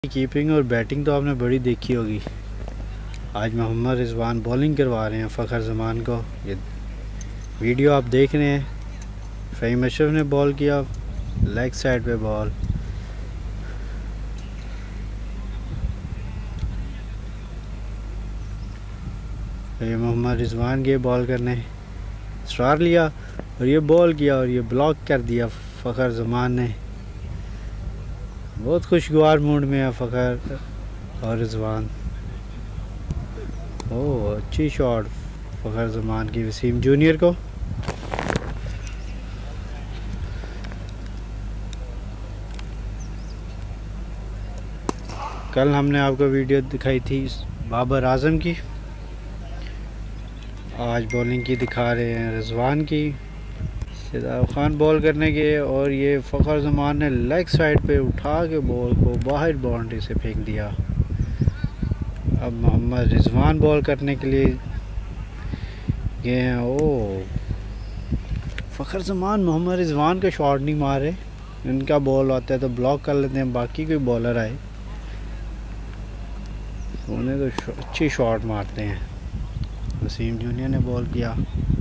Keeping और batting तो आपने बड़ी देखी होगी। आज मोहम्मद रिजवान बॉलिंग करवा रहे हैं फ़खर जमान को। ये वीडियो आप देख रहे हैं। फ़हीम अशरफ ने बॉल किया लेग साइड पे बॉल। ये मोहम्मद रिजवान के बॉल करने स्टार लिया और ये बॉल किया और ये ब्लॉक कर दिया फ़खर जमान ने। बहुत खुशगवार मूड में है फ़खर और रिजवान। ओह अच्छी शॉट फ़खर जमान की वसीम जूनियर को। कल हमने आपको वीडियो दिखाई थी बाबर आजम की, आज बॉलिंग की दिखा रहे हैं रिजवान की। सिदाब खान बॉल करने के और ये फ़खर जमान ने लेग साइड पे उठा के बॉल को बाहर बाउंड्री से फेंक दिया। अब मोहम्मद रिजवान बॉल करने के लिए गए हैं। ओ फ़खर जमान मोहम्मद रिजवान का शॉट नहीं मारे, इनका बॉल आता है तो ब्लॉक कर लेते हैं। बाकी कोई बॉलर आए उन्हें तो अच्छी शॉट मारते हैं। वसीम जूनियर ने बॉल किया।